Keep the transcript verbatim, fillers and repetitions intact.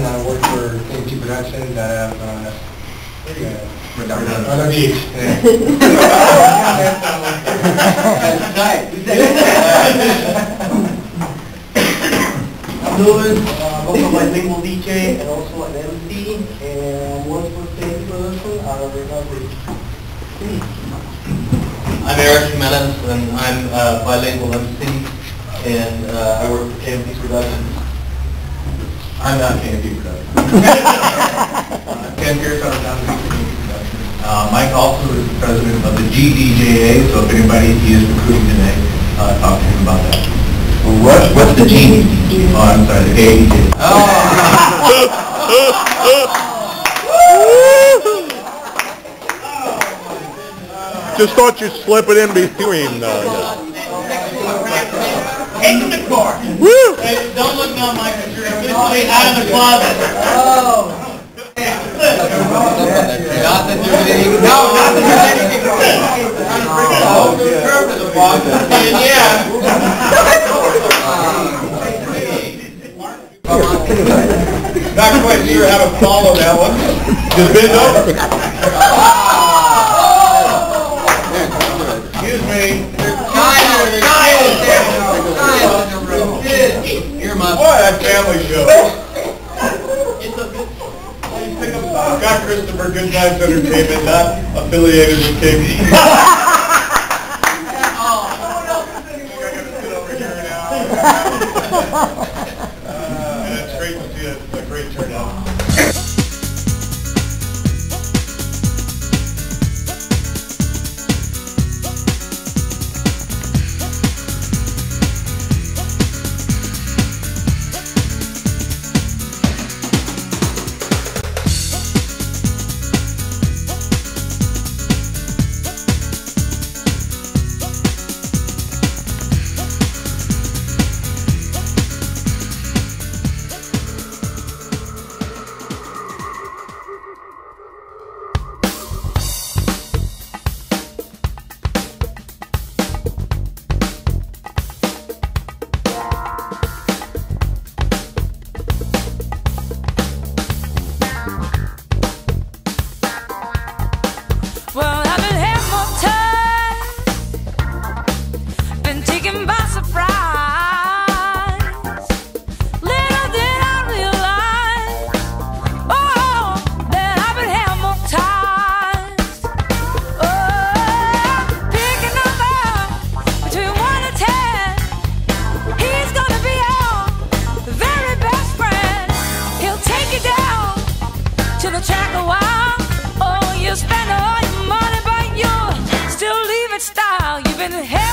I work for K M T Productions. I have uh, Redundant. on the beach. Yeah. That's nice. I'm Louis, uh, I'm also bilingual D J and also an M C, and work for K M T Productions out of Redundant. I'm Eric Jimenez, and I'm a bilingual M C, and uh, I work for K M T Productions. I'm not K M T Productions. uh, Ken Pierce out of Down K M T Productions. Uh, Mike also is the president of the G D J A, so if anybody he is recruiting today, uh, talk to him about that. What? What's the G D J? Oh, I'm sorry, the K D J. Oh! Just thought you'd slip it in between. Uh, Into the car. Woo! Hey, don't look down my computer. I'm literally out of the closet. Oh. Not that there's anything. No, not that there's anything. Trying to bring it home to the curve of the box. Yeah. Not quite sure how to follow that one. Just bend over. Excuse me. You're my boy, that family show. Scott Christopher, Good Times Entertainment, not affiliated with K M T. I gotta sit over here now. Uh, and it's great to see a, a great turnout. Well, I've been hypnotized, been taken by surprise. Little did I realize, oh, that I've been hypnotized. Oh, pick a number between one and ten. He's gonna be your very best friend. He'll take you down to the track a while. Oh, you spend all your money, but you still leave it style. You've been